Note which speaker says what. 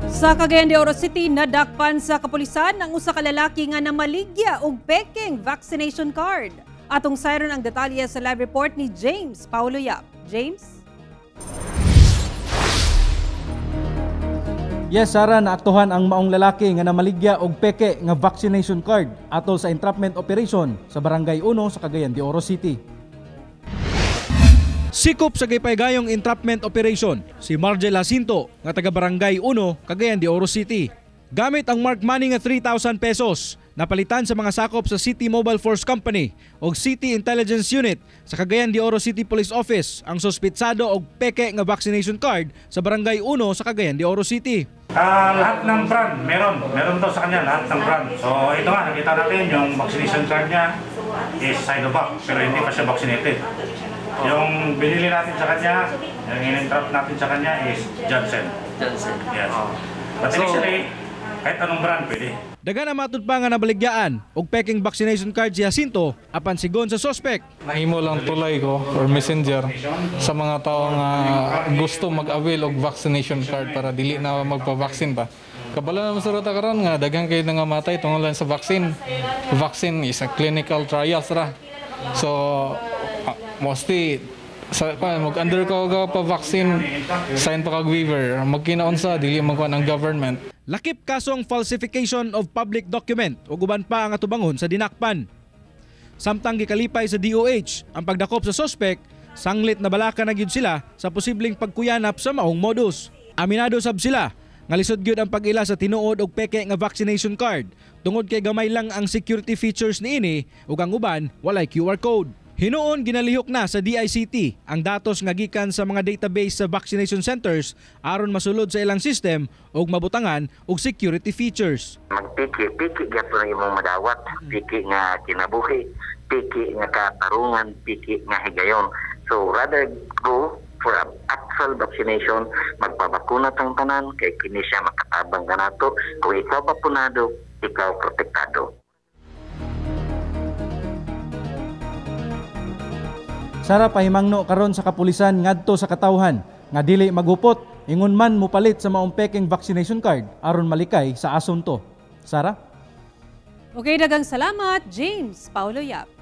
Speaker 1: Sa Cagayan de Oro City, nadakpan sa kapulisan ang usa ka lalaki nga namaligya og peking vaccination card. Atong sayron ang detalye sa live report ni James Paulo Yap. James?
Speaker 2: Yes, Sara, naaktuhan ang maong lalaki nga namaligya og peke nga vaccination card atol sa entrapment operation sa Barangay 1 sa Cagayan de Oro City. Sikop sa gaypaygayong entrapment operation si Margel Jacinto nga taga Barangay 1, Cagayan de Oro City. Gamit ang mark money nga 3,000 pesos, napalitan sa mga sakop sa City Mobile Force Company o City Intelligence Unit sa Cagayan de Oro City Police Office ang sospitsado og peke nga vaccination card sa Barangay 1 sa Cagayan de Oro City.
Speaker 3: Lahat ng brand, meron daw sa kanya lahat ng brand. So ito nga, nakita natin yung vaccination card niya is Sinovac pero hindi pa siya vaccinated. Yung binili natin sa kanya, yung in-entrap natin sa kanya is Johnson. Yes. But initially, kahit anong brand pwede.
Speaker 2: Daga na matud pa nga nabaligyaan og peking vaccination card si Jacinto apan sigon sa suspect.
Speaker 4: Nahimo lang tulay ko or messenger sa mga tao nga gusto mag-avail og vaccination card para dili na magpa-vaccine ba. Kabala naman sa rata karon nga daghang kay nga matay tungod lang sa vaccine. Vaccine is a clinical trials ra. So mostly sa mag-undergo pa vaccine sign pa kag waiver magkinaunsa dili magkuan ang government.
Speaker 2: Lakip kasong falsification of public document ug uban pa ang atubangon sa dinakpan. Samtang gikalipay sa DOH ang pagdakop sa suspect, sanglit na balaka na gyud sila sa posibleng pagkuyanap sa maong modus. Aminado sab sila nga lisod gyud ang pag-ila sa tinuod og peke nga vaccination card tungod kay gamay lang ang security features niini ug ang uban walay QR code. Hinuon ginalihok na sa DICT ang datos nga gikan sa mga database sa vaccination centers aron masulod sa ilang system ug mabutangan og security features.
Speaker 5: Magpiki gyapon ang imong madawat, piki nga kinabuhi, piki nga katarungan, piki nga higayon. So rather go for actual vaccination, magpabakuna tang tanan kay kini siya makatabang kanato. Kung ikaw bakunado, ikaw protektado.
Speaker 2: Sara, pahimangno karon sa kapulisan ngadto sa katawhan nga dili magupot ingon man mupalit sa maong peking vaccination card aron malikay sa asunto. Sara?
Speaker 1: Okay, dagang salamat, James Paulo Yap.